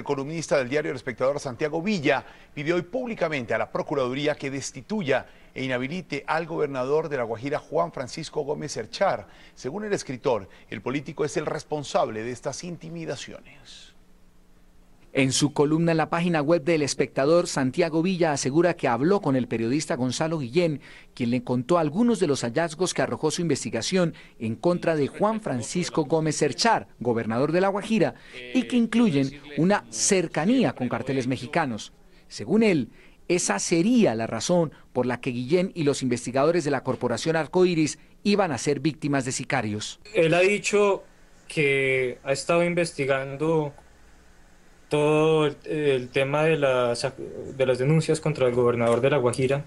columnista del diario El Espectador, Santiago Villa, pidió hoy públicamente a la Procuraduría que destituya e inhabilite al gobernador de La Guajira, Juan Francisco Gómez Cerchar. Según el escritor, el político es el responsable de estas intimidaciones. En su columna en la página web del Espectador, Santiago Villa asegura que habló con el periodista Gonzalo Guillén, quien le contó algunos de los hallazgos que arrojó su investigación en contra de Juan Francisco Gómez Cerchar, gobernador de La Guajira, y que incluyen una cercanía con carteles mexicanos. Según él, esa sería la razón por la que Guillén y los investigadores de la Corporación Arcoiris iban a ser víctimas de sicarios. Él ha dicho que ha estado investigando todo el tema de las denuncias contra el gobernador de La Guajira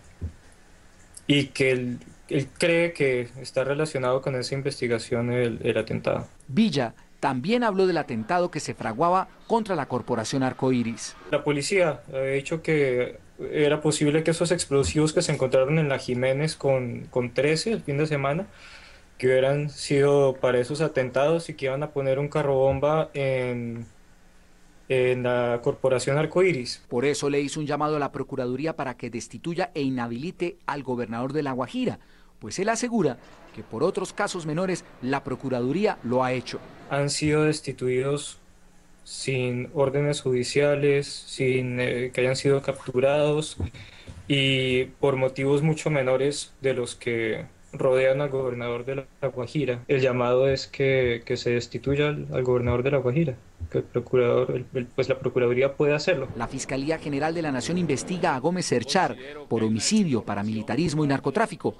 y que él cree que está relacionado con esa investigación el atentado. Villa también habló del atentado que se fraguaba contra la Corporación Arcoiris. La policía ha dicho que era posible que esos explosivos que se encontraron en la Jiménez con 13 el fin de semana, que hubieran sido para esos atentados y que iban a poner un carrobomba en la Corporación Arcoiris. Por eso le hizo un llamado a la Procuraduría para que destituya e inhabilite al gobernador de La Guajira, pues él asegura que por otros casos menores la Procuraduría lo ha hecho. Han sido destituidos sin órdenes judiciales, sin que hayan sido capturados y por motivos mucho menores de los que rodean al gobernador de La Guajira. El llamado es que se destituya al gobernador de La Guajira, que el procurador, pues la Procuraduría puede hacerlo. La Fiscalía General de la Nación investiga a Gómez Cerchar por homicidio, paramilitarismo y narcotráfico.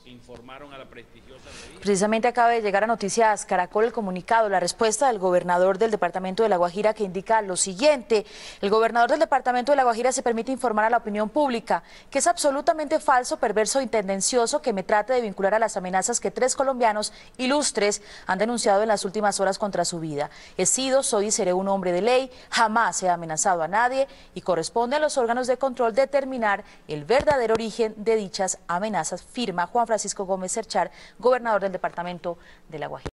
Precisamente acaba de llegar a Noticias Caracol el comunicado, la respuesta del gobernador del departamento de La Guajira, que indica lo siguiente: el gobernador del departamento de La Guajira se permite informar a la opinión pública que es absolutamente falso, perverso y tendencioso que me trate de vincular a las amenazas que 3 colombianos ilustres han denunciado en las últimas horas contra su vida. He sido, soy y seré un hombre de ley, jamás he amenazado a nadie y corresponde a los órganos de control determinar el verdadero origen de dichas amenazas, firma Juan Francisco Gómez Cerchar, gobernador del departamento de La Guajira.